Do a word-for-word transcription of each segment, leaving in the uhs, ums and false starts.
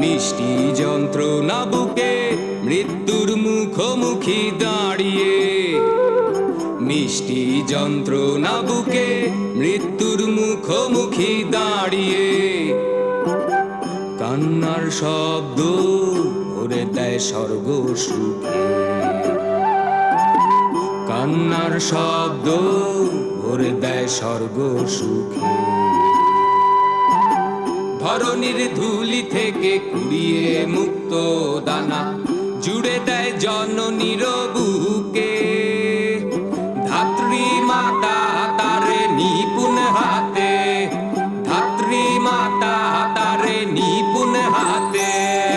মিষ্টি যন্ত্রণা বুকে মৃত্যুর মুখোমুখি দাঁড়িয়ে, মিষ্টি যন্ত্রণা বুকে মৃত্যুর মুখোমুখি দাঁড়িয়ে, কান্নার শব্দ ভরে দেয় স্বর্গ সুখে, কান্নার শব্দ ভরে দেয় স্বর্গ সুখে। ধরণীর ধুলি থেকে কুড়িয়ে মুক্ত দানা জুড়ে দেয় জননীর বুকে, ধাত্রী মাতা তারে নিপুণ হাতে, ধাত্রী মাতা তারে নিপুণ হাতে।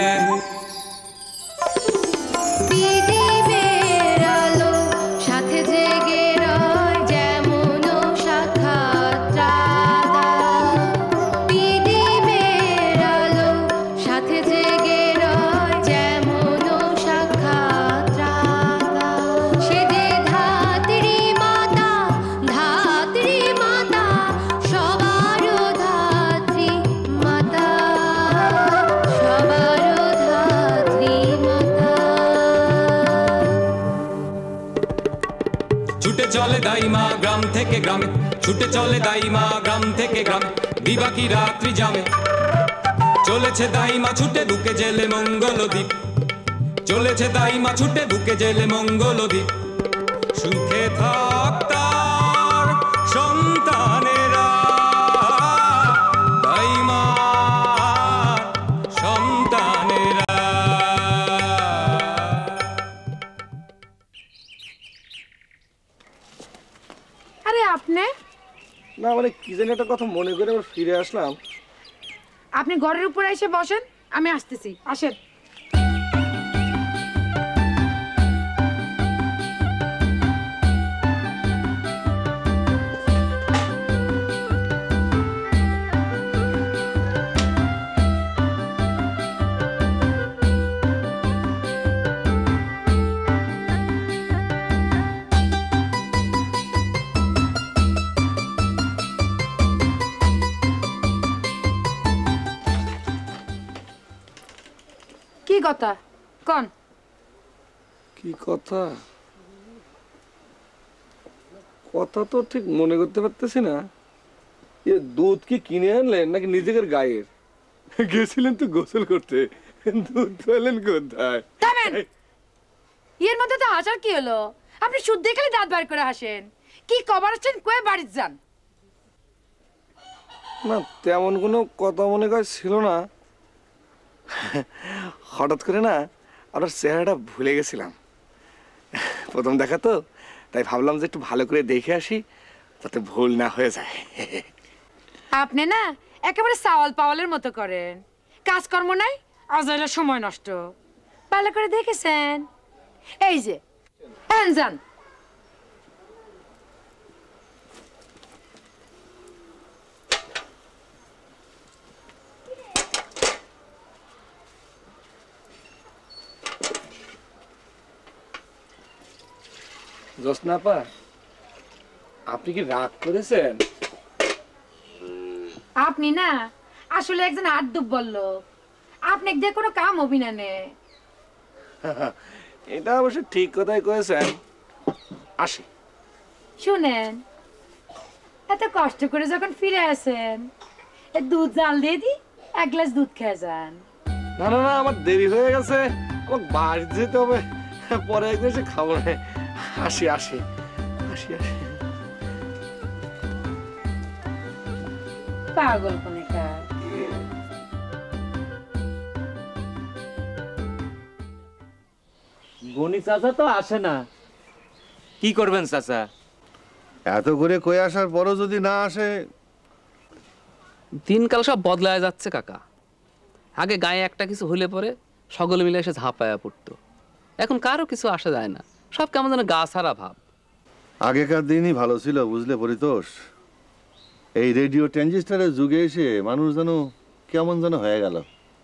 চলে দাইমা গ্রাম থেকে গ্রামে, ছুটে চলে দাইমা গ্রাম থেকে গ্রামে, দিবাকি রাত্রি জামে। চলেছে দাইমা ছুটে বুকে জেলে মঙ্গলদ্বীপ, চলেছে দাইমা ছুটে বুকে জেলে মঙ্গলদ্বীপ। সুখে থাক তার সন্তানেরা, দাইমা সন্তানেরা। আপনি না মানে কি জানি একটা কথা মনে করে আবার ফিরে আসলাম। আপনি ঘরের উপরে এসে বসেন, আমি আসতেছি, আসেন। কি কথা কোন? কি কথা? কথা তো ঠিক মনে করতে পারতেছি না। এ দুধ কি কিনে আনলেন নাকি নিজেদের গায়ের? গেছিলেন তো গোসল করতে, দুধ পেলেন কোথায়? এর মধ্যে তো হাসার কি হলো? আপনি শুদ্ধ দেখলে দাঁত বার করে হাসেন। কি কবার আছেন কয়ে বাড়ি যান? না তেমন কোনো কথা মনে কর ছিল না, হঠাৎ করে না আর চেহারাটা ভুলে গেছিলাম। প্রথম দেখা তো, তাই ভাবলাম যে একটু ভালো করে দেখে আসি যাতে ভুল না হয়ে যায়। আপনি না একেবারে সাওয়াল পাওয়ালের মতো করেন, কাজকর্ম নাই, অযথা সময় নষ্ট। ভালো করে দেখেছেন? এই যে যান। জোসনাপা, আপনি কি রাগ করেছেন? আপনি না আসলে একজন আড্ডুব্বর লোক, আপনি দিয়ে কোনো কাম হবি না নে। এটা অবশ্য ঠিক কথাই কয়েছেন। আসি। শুনেন, এত কষ্ট করে যখন ফিরে আসেন, দুধ জাল দিয়ে দি, এক গ্লাস দুধ খেয়ে যান। না না না, আমার দেরি হয়ে গেছে, আমাকে বাড়ি যেতে হবে, পরে একদিন এসে খাবো না। আসি আসি আসি আসি। পাগল কোনে কার। গনি চাচা তো আসে না, কি করবেন চাচা? এত করে কই আসার পরও যদি না আসে? দিনকাল সব বদলায় যাচ্ছে কাকা। আগে গায়ে একটা কিছু হলে পরে সকলে মিলে এসে ঝাঁপায়া পড়তো, এখন কারো কিছু আসা যায় না, সব কেমন যেন গা ছাড়া ভাব। আগেকার দিনই ভালো ছিল বুঝলে পরিতোষ। এই রেডিও ট্রানজিস্টারের যুগে এসে মানুষ যেন কেমন যেন হয়ে গেল।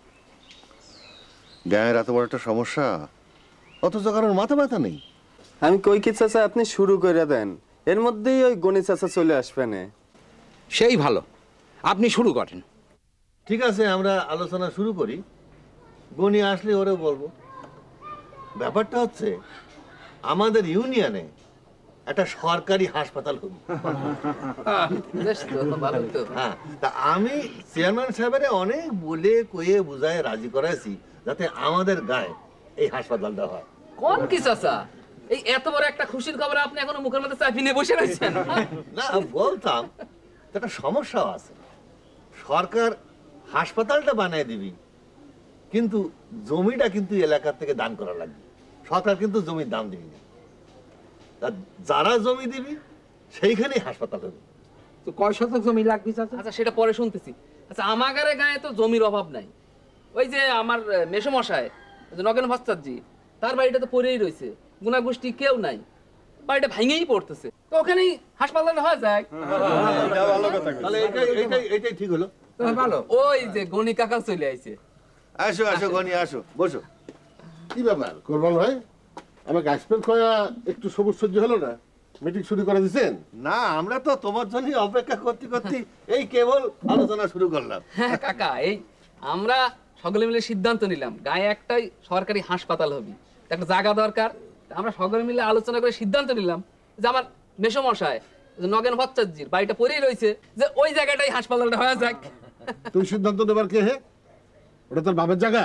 গায়ের এত বড় একটা সমস্যা, অথচ কারোর মাথা ব্যথা নেই। আমি কই কি চাচা, আপনি শুরু করে দেন, এর মধ্যেই ওই গণি চাচা চলে আসবেন। সেই ভালো, আপনি শুরু করেন। ঠিক আছে, আমরা আলোচনা শুরু করি। গনি আসলে ওরে বলবো। ব্যাপারটা হচ্ছে আমাদের ইউনিয়নে একটা সরকারি হাসপাতাল হবে। বেশ তো, ভালো তো। হ্যাঁ, তা আমি চেয়ারম্যান সাহেবের অনেক বলে কয়ে বুঝায় রাজি করাইছি যাতে আমাদের গায়ে এই হাসপাতালটা হয়। কোন কি চাচা, এই এত বড় একটা খুশির খবর আপনি এখনো মুখের মধ্যে চাপি নিয়ে বসে রয়েছেন? না, বলতাম একটা সমস্যাও আছে। সরকার হাসপাতালটা বানিয়ে দিবি, কিন্তু জমিটা কিন্তু এলাকার থেকে দান করা লাগবে। সরকার কিন্তু জমির দাম দিবি না, তা যারা জমি দিবি সেইখানেই হাসপাতাল হবে। তো কয় শতক জমি লাগবে চাচা? আচ্ছা সেটা পরে শুনতেছি। আচ্ছা আমাগারে গায়ে তো জমির অভাব নাই। ওই যে আমার মেসোমশাই নগেন ভাস্তাজি, তার বাড়িটা তো পড়েই রয়েছে, গুণাগোষ্ঠী কেউ নাই, বাড়িটা ভাঙেই পড়তেছে, তো ওখানেই হাসপাতালটা হয়ে যায়। তাহলে এইটাই এইটাই এইটাই ঠিক হলো। ভালো। ওই যে গণি কাকা চলে আইছে। আসো আসো গনি, আসো, বসো। কি ব্যাপার কোরবান ভাই, আমাকে আসবেন কয়া একটু সবুজ সহ্য হলো না? মিটিং শুরু করে দিচ্ছেন? না, আমরা তো তোমার জন্য অপেক্ষা করতে করতে এই কেবল আলোচনা শুরু করলাম। হ্যাঁ কাকা, এই আমরা সকলে মিলে সিদ্ধান্ত নিলাম গায়ে একটাই সরকারি হাসপাতাল হবে, একটা জায়গা দরকার। আমরা সকলে মিলে আলোচনা করে সিদ্ধান্ত নিলাম যে আমার মেসোমশাই নগেন ভট্টাচার্যের বাড়িটা পড়েই রয়েছে, যে ওই জায়গাটাই হাসপাতালটা হয়ে যাক। তুই সিদ্ধান্ত নেবার কে হে? ওটা তোর বাবার জায়গা?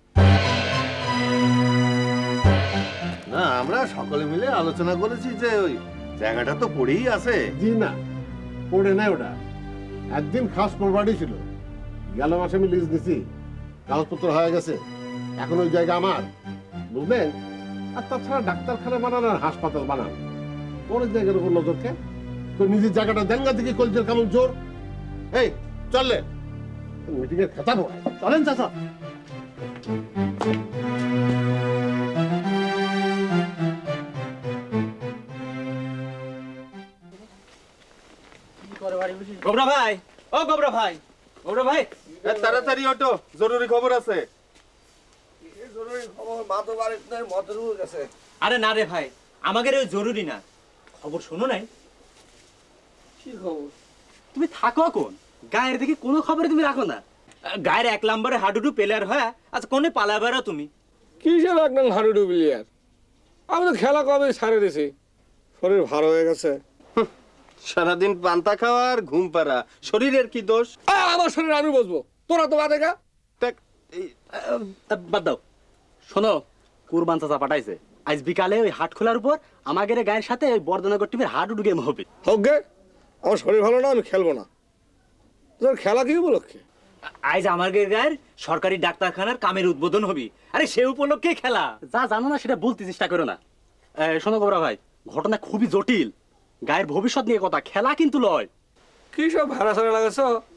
না, আমরা সকলে মিলে আলোচনা করেছি যে ওই জায়গাটা তো পড়েই আছে। জি না, পড়ে নাই ওটা। একদিন খাস প্রপার্টি ছিল, গেল মাসে আমি লিজ দিছি, কাগজপত্র হয়ে গেছে, এখন ওই জায়গা আমার, বুঝলেন? আর তাছাড়া ডাক্তারখানা বানান আর হাসপাতাল বানান, কোন জায়গার উপর নজর কে? তো নিজের জায়গাটা দেঙ্গা থেকে কলজের কেমন জোর। এই চললে মিটিং এর খাতা পড়ে চলেন চাচা। গোবরা ভাই, ও গোবরা ভাই, গোবরা ভাই, তাড়াতাড়ি অটো, জরুরি খবর আছে। আরে না রে ভাই, আমাদের ওই জরুরি না, খবর শোনো নাই? কি খবর? তুমি থাকো কোন গায়ের দেখি কোনো খবরে তুমি রাখো না। গায়ের এক নম্বরে হাডুডু প্লেয়ার হয়, আজ কোনে পালাবারও তুমি? কিসের এক নং হাডুডু প্লেয়ার? আমি তো খেলা কবে ছাড়ে দিছি, শরীর ভালো হয়ে গেছে। সারাদিন পান্তা খাওয়া আর ঘুম পাড়া, শরীরের কি দোষ? আ, আমার শরীর আমি বসবো, তোরা তো বাদে গা। দেখ, এই- বাদ দাও, শোনো, কুরবান চাচা পাঠাইছে আজ বিকালে ওই হাট খোলার উপর আমাদের গায়ের সাথে ওই বর্ধনগর টিমের হাডুডু গেম হবে। হোক গে, আমার শরীর ভালো না, আমি খেলবো না। তোর খেলা কি উপলক্ষে? আজ আমাদের গায়ের সরকারি ডাক্তারখানার কামের উদ্বোধন হবে, আরে সে উপলক্ষে খেলা। যা জানো না সেটা বলতে চেষ্টা করো না। এই, শোনো গোবরা ভাই, ঘটনা খুবই জটিল, গায়ের ভবিষ্যৎ নিয়ে কথা, খেলা কিন্তু লয়। কি সব ভাড়া সারা লাগাচ্ছ?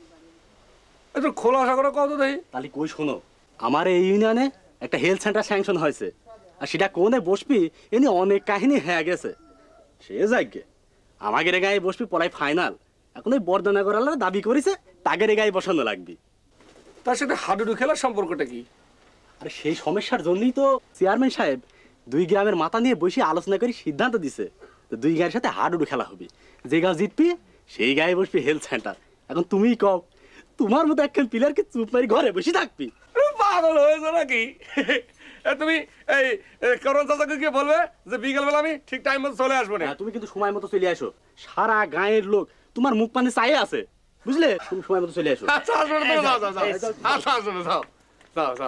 একটু খোলাসা করে কত দেখি। তাহলে কই শোনো, আমার এই ইউনিয়নে একটা হেলথ সেন্টার স্যাংশন হয়েছে, আর সেটা কোনে বসবি এ নিয়ে অনেক কাহিনী হয়ে গেছে। সে যাকে আমাদের গায়ে বসবি পড়াই ফাইনাল, এখন ওই বর্ধনগর আলাদা দাবি করেছে তাগের গায়ে বসানো লাগবে। তার সাথে হাডুডু খেলার সম্পর্কটা কি? আর সেই সমস্যার জন্যই তো চেয়ারম্যান সাহেব দুই গ্রামের মাথা নিয়ে বসে আলোচনা করে সিদ্ধান্ত দিছে তো দুই গায়ের সাথে হাডুডু খেলা হবে, যে গাঁ জিতবি সেই গায়ে বসবি হেলথ সেন্টার। এখন তুমিই কও, তোমার মতো একখান প্লেয়ারকে চুপ মারি ঘরে বসে থাকবি? পাগল হয়েছে নাকি? এ, তুমি এই করণ চাচাকে গিয়ে বলবে যে বিকেল বেলা আমি ঠিক টাইম মতো চলে আসবো না। হ্যাঁ, তুমি কিন্তু সময় মতো চলে আসো, সারা গায়ের লোক তোমার মুখ পানে চাইয়ে আছে, বুঝলে? তুমি সময় মতো চলে আসো। আচ্ছা আসবে না, যাও যাও যাও আচ্ছা আসবে না, যাও যাও যাও।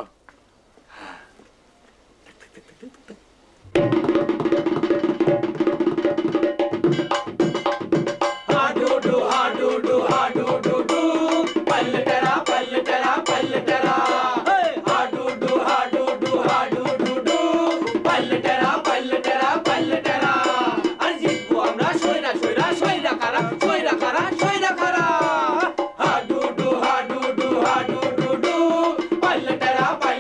Palla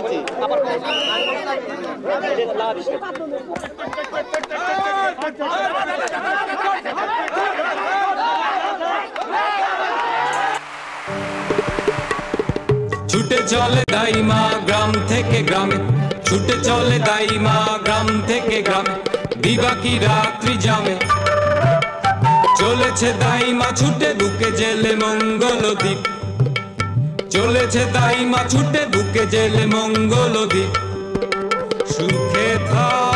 দিচ্ছি ছুটে চলে দাইমা গ্রাম থেকে গ্রামে, ছুটে চলে দাইমা গ্রাম থেকে গ্রামে, দিবাকি রাত্রি জামে। চলেছে দাইমা ছুটে বুকে জেলে মঙ্গল দ্বীপ, চলেছে দাইমা ছুটে বুকে জেলে মঙ্গল দ্বীপ। সুখে থাক